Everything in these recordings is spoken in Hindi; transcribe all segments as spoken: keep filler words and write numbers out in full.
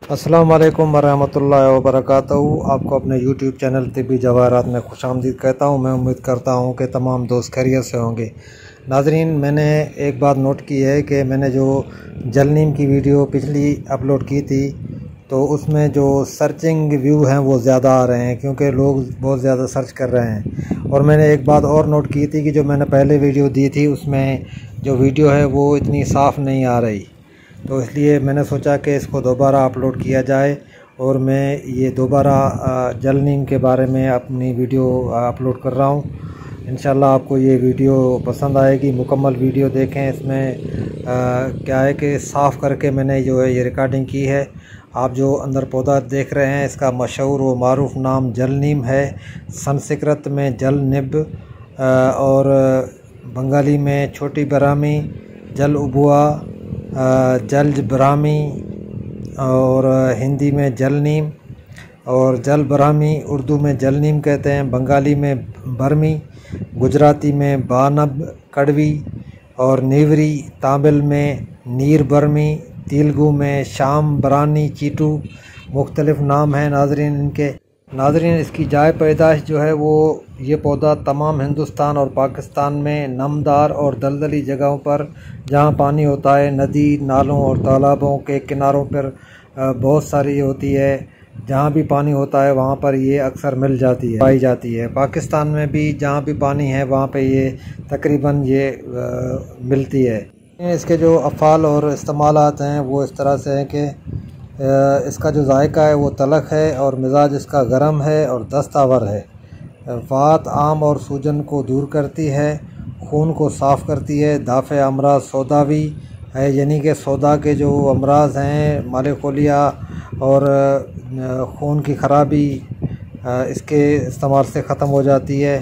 अस्सलाम वालेकुम वरहमतुल्लाहि वबरकातुहू। आपको अपने यूट्यूब चैनल तिब्बी जवाहरात में खुशामदीद कहता हूँ। मैं उम्मीद करता हूँ कि तमाम दोस्त खैरियत से होंगे। नाजरीन, मैंने एक बात नोट की है कि मैंने जो जल नीम की वीडियो पिछली अपलोड की थी तो उसमें जो सर्चिंग व्यू हैं वो ज़्यादा आ रहे हैं, क्योंकि लोग बहुत ज़्यादा सर्च कर रहे हैं। और मैंने एक बात और नोट की थी कि जो मैंने पहले वीडियो दी थी उसमें जो वीडियो है वो इतनी साफ़ नहीं आ रही, तो इसलिए मैंने सोचा कि इसको दोबारा अपलोड किया जाए और मैं ये दोबारा जल नीम के बारे में अपनी वीडियो अपलोड कर रहा हूँ। इंशाल्लाह आपको ये वीडियो पसंद आएगी। मुकम्मल वीडियो देखें। इसमें आ, क्या है कि साफ़ करके मैंने जो है ये रिकॉर्डिंग की है। आप जो अंदर पौधा देख रहे हैं इसका मशहूर व मारूफ नाम जल नीम है। संस्कृत में जल निब और बंगाली में छोटी ब्राह्मी, जल उबुआ, जल ब्राह्मी और हिंदी में जल नीम, और जल ब्राह्मी उर्दू में जल नीम कहते हैं, बंगाली में बरमी, गुजराती में बानब कड़वी और नीवरी, तमिल में नीर बरमी, तेलुगु में शाम बरानी चीटू, मुख्तलिफ नाम हैं नाजरीन इनके। नाजरीन, इसकी जाए पैदाश जो है वो ये पौधा तमाम हिंदुस्तान और पाकिस्तान में नमदार और दलदली जगहों पर जहाँ पानी होता है, नदी नालों और तालाबों के किनारों पर बहुत सारी होती है। जहाँ भी पानी होता है वहाँ पर ये अक्सर मिल जाती है, पाई जाती है। पाकिस्तान में भी जहाँ भी पानी है वहाँ पे ये तकरीबन ये आ, मिलती है। इसके जो अफ़ाल और इस्तेमालात हैं वो इस तरह से हैं कि इसका जो जायका है वो तलख है और मिजाज इसका गर्म है और दस्तावर है। वात, आम और सूजन को दूर करती है, खून को साफ़ करती है। दाफ़े अमराज सौदावी है, यानी कि सौदा के जो अमराज हैं, मालेकोलिया और खून की ख़राबी इसके इस्तेमाल से ख़त्म हो जाती है।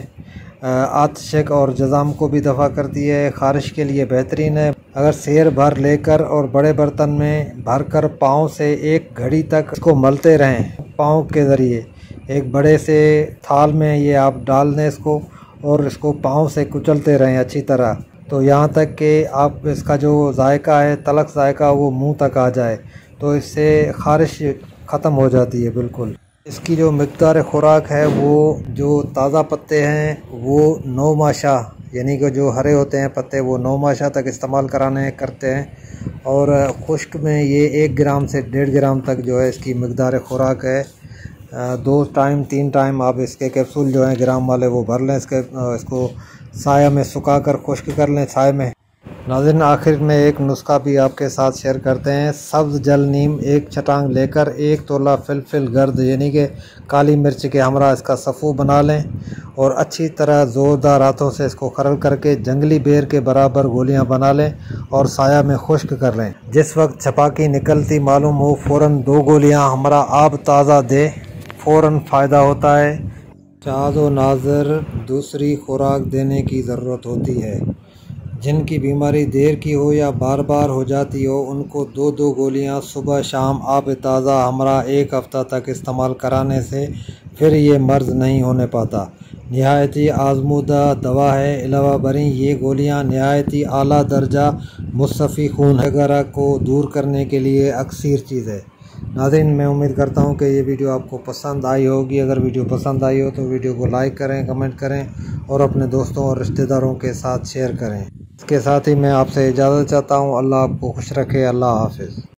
आतशक और जज़ाम को भी दफ़ा करती है। ख़ारिश के लिए बेहतरीन है। अगर सेर भर लेकर और बड़े बर्तन में भरकर पाँव से एक घड़ी तक इसको मलते रहें, पाँव के ज़रिए एक बड़े से थाल में ये आप डाल दें इसको और इसको पाँव से कुचलते रहें अच्छी तरह, तो यहाँ तक कि आप इसका जो जायका है, तलख जायका, वो मुंह तक आ जाए, तो इससे ख़ारिश ख़त्म हो जाती है बिल्कुल। इसकी जो मिक़दार खुराक है वो जो ताज़ा पत्ते हैं वो नौ माशा, यानी कि जो हरे होते हैं पत्ते वो नौ माशा तक इस्तेमाल कराने करते हैं, और खुश्क में ये एक ग्राम से डेढ़ ग्राम तक जो है इसकी मिक़दार खुराक है। दो टाइम तीन टाइम आप इसके कैप्सूल जो हैं ग्राम वाले वो भर लें। इसके इसको साया में सुखा कर खुश्क कर लें साए में। नाज़रीन, आखिर में एक नुस्खा भी आपके साथ शेयर करते हैं। सब्ज़ जल नीम एक छटांग लेकर एक तोला फिलफिल गर्द, यानी कि काली मिर्च के हमरा इसका सफ़ू बना लें और अच्छी तरह ज़ोरदार हाथों से इसको खरल करके जंगली बेर के बराबर गोलियां बना लें और साया में खुश्क कर लें। जिस वक्त छपाकी निकलती मालूम हो फ़ौरन दो गोलियां हमरा आब ताज़ा दे, फ़ौरन फ़ायदा होता है। चाज़ व नाज़र दूसरी खुराक देने की ज़रूरत होती है। जिनकी बीमारी देर की हो या बार बार हो जाती हो उनको दो दो गोलियां सुबह शाम आब ताज़ा हमरा एक हफ़्ता तक इस्तेमाल कराने से फिर ये मर्ज़ नहीं होने पाता। नहायती आज़मूदा दवा है। अलावा बरी ये गोलियां नहायती आला दर्जा मुस्तफ़ी खून वगैरह को दूर करने के लिए अक्सर चीज़ है। नाज़रीन, मैं उम्मीद करता हूँ कि ये वीडियो आपको पसंद आई होगी। अगर वीडियो पसंद आई हो तो वीडियो को लाइक करें, कमेंट करें और अपने दोस्तों और रिश्तेदारों के साथ शेयर करें। इसके साथ ही मैं आपसे इजाज़त चाहता हूँ। अल्लाह आपको खुश रखे। अल्लाह हाफ़िज़।